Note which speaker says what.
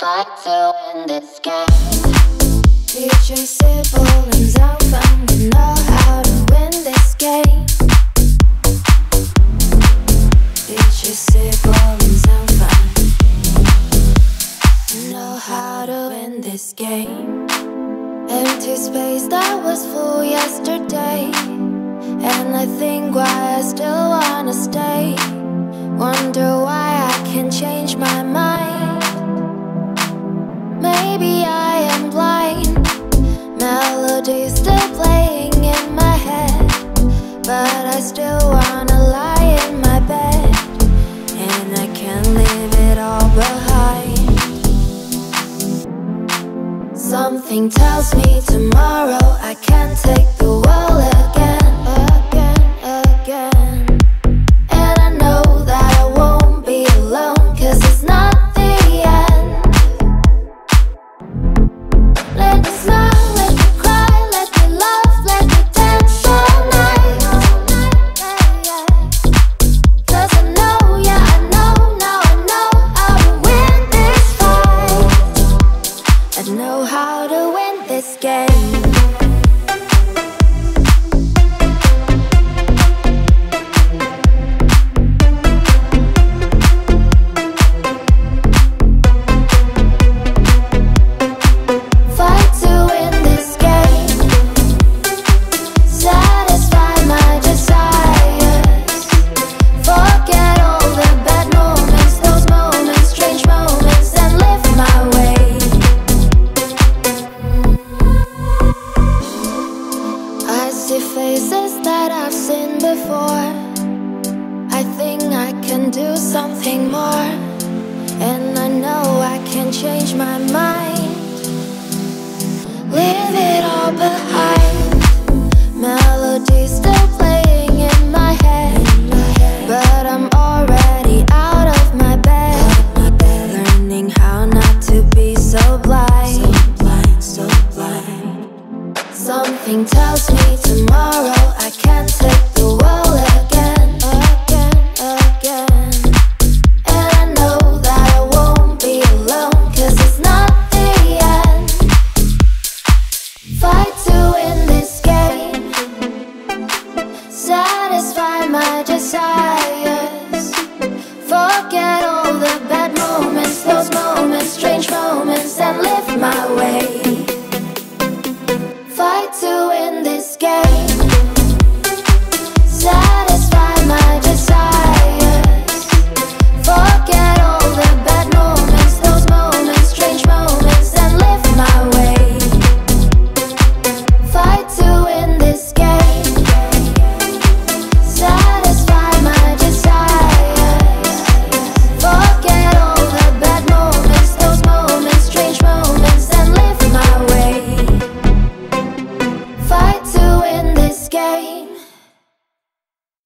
Speaker 1: fight to win this game.
Speaker 2: DJ C-BooL and Pham, we know how to win this game. DJ C-BooL and Pham, we know how to win this game. Empty space that was full yesterday, and I think why I still wanna stay. Wonder why I can't change my mind. Maybe I am blind. Melodies still playing in my head, but I still wanna lie in my bed, and I can't leave it all behind. Something tells me tomorrow I can't take the world